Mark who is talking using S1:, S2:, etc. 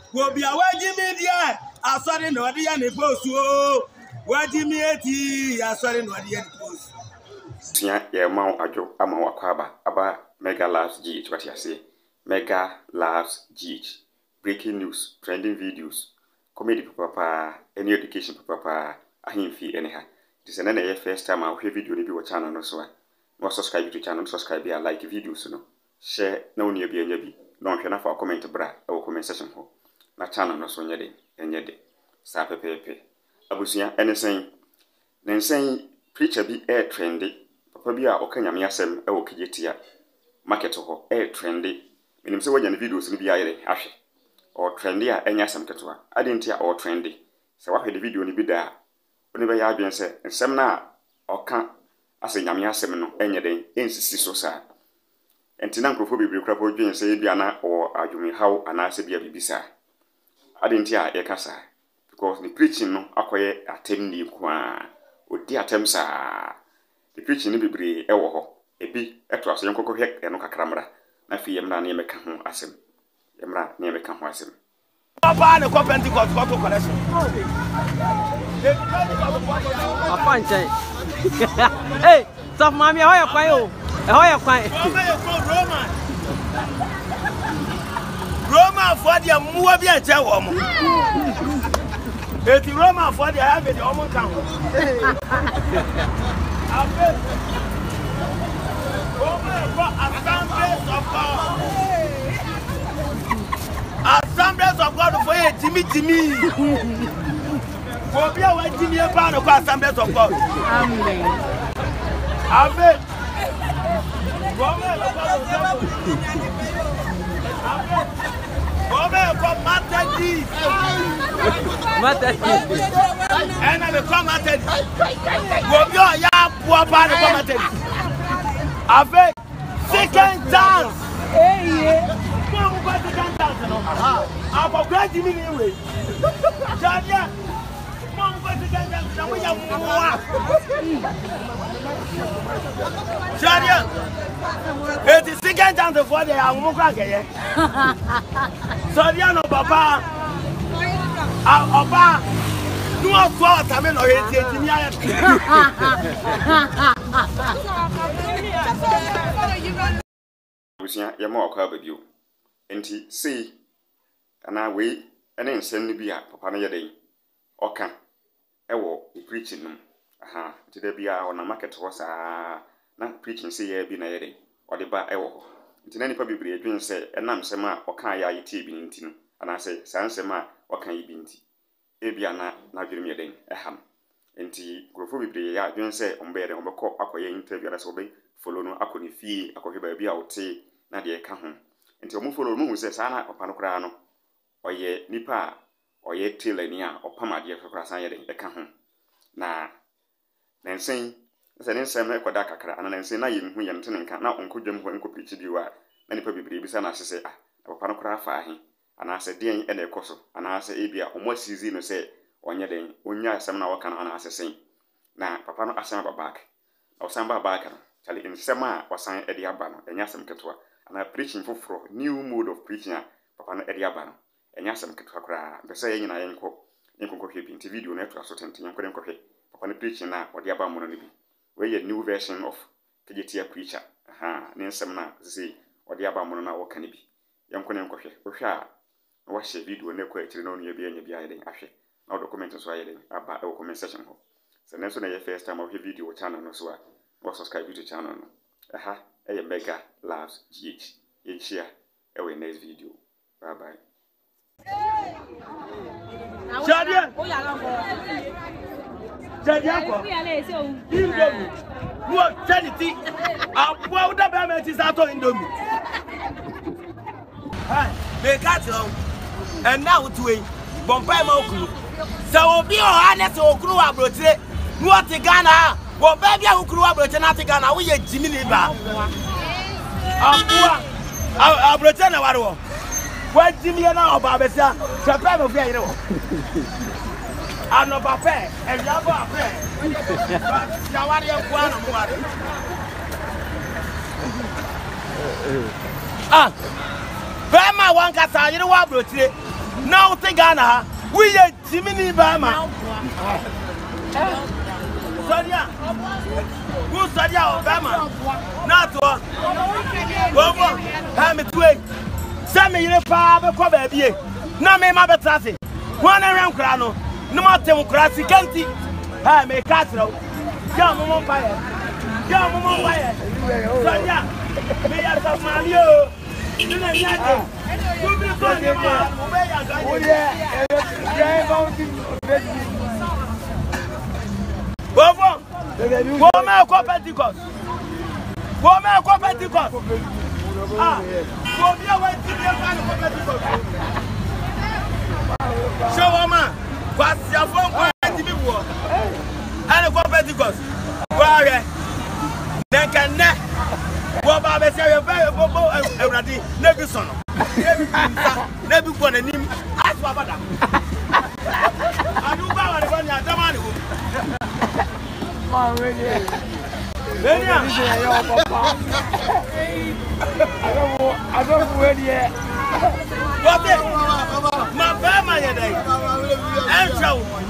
S1: Go be away Jimmy, I saw the Nordia and the post. Where Jimmy, I saw the Nordia and the post.
S2: Yeah, Mount Ajo, Ama Wakwaba, Aba Mega Labs GH, what you say? Mega Labs GH. Breaking news, trending videos, comedy papa, any education papa, I him fee anyhow. This is another first time I'll hear video review channel no so. No subscribe to channel, subscribe here, like videos no. Share no near be any no share for comment bra or comment section ho. Na channel no so nyede, enyede. Sa pepepe. Abusia anything. Then saying preacher be air trendy. Papa bi a okanyame asem e wo Kejetia market ho air trendy. Menim se wanya videos ni bi ayere ahwe. Or trendy a enya asem ketewa. Adentia or trendy. Se wahwe the video ni bi da. Oni be ya adwen se nsem na oka ase nyame asem no enye den ensisi so sa. Entina nkrofo bibiri kra po dwen se bia na o adwumi haw ana se bia bibisa. Adentia e kasa because the preaching no akoye atemni kwa odi atemsa. The preaching ni bibiri ewo ho ebi eto aso yenkoko hwek eno kakramra na fi yemra na yemeka ho asem yemra na yemeka ho asem
S1: Papa ne ko Pentecost ko to collection
S3: Papa nche hey stop mami ho ya kwan o ho ya kwan
S1: Roma for the muwa bi enche wo mo eti Roma for the have the omo kan Assemblies of God for a Timmy. For be a white Timmy pan of Assemblies of God. Amen. Amen. And I become Matadi. Avec second chance. Comment vous second chance non? Ah, pourquoi diminuer? Jadia. Comment vous second chance? Jadia. Et the second chance for the amuka keye. Sodia no papa. Ah, papa. Nous on voit ta main au étini à
S2: Busia yema okwa babio enti sei ana we ene nsem ni bia papa no yeden oka ewo preaching num aha ti da bia ona market ho saa na preaching sei ya bi na yeden ode ba ewo ho enti na nipa bibiri adwen se enam sem a oka ya yiti bi nti no ana se sansem a oka yi bi nti ebia na dwere yeden eham enti grofo bibiri ya adwen se ombe yeden obekọ akoye interview na se obe follow no akoni fie akohwe ba bia wote na de ka ho enti omu follow mu se sa na papa no kra no oye nipa oye telani a opamade kra san yeden e ka ho na nensen se nensem na koda kakra ana nensen na yemhu ye ntene nka na onkodwam ho enko preach biwa na nipa bibiri bi sa na sese papa no kra fa ahe ana se den e na ekoso ana se ebia omo asizi no se onye den onya asem na woka na ana asesen na papa no asem back osan back no chale nsem a wasan edi aba no enya asem ketwa ana preaching foforo new mode of preaching a papa no edi aba no enya asem ketwa kra be se yenyina yenko hwe bi nti video na eto aso tenten yenko hwe papa no preaching na odi aba mo no bi we ye new version of Kejetia preacher aha ne nsem na se odi aba mo no na woka ne bi yenko hwe hwe a wa share video na kwa ekire na onu ye bi enya bi ayeden ahwe na document so ayeden aba e comment section ho so neso na ye first time of video channel no so a subscribe to channel no aha eye Mega Labs GH ye share our next video bye bye
S1: Jadia ko Indomie wo charity apo da ba me ti sa to Indomie hai me ka ti on and now to we bompa ma okuru so obi o honest okuru wa brotre nu o ti Ghana wo ba bia okuru wa brotre na ti Ghana wo ye jimi ni ba apo abrotre na ware wo wa jimi na oba besia chapa me fi ayire wo ano papa e ya ba papa ya ware en kwa na mo ware ah Bema wan kasa yire wa brotre Now think Ghana, we are Jimmy Bama. Sonia, who Sonia Obama? Not one. I'm a twig. Sammy, you're a father, baby. No, me, my betrayal. One around Crano, no more democracy, can't he? I may castle. Come on, fire. Come on, fire. Sonia, me as a Mario. You know, you'll be going to Woman, Pentecost. Woman, Pentecost. Ah, go be away to the Pentecost. Show woman, what's your phone? And a Pentecost. Why? Then can that? What about the say everybody? Never son. Never one and him. Ask what about that? I do buy the money. I don't want to. I don't know where yet. What is my family? And so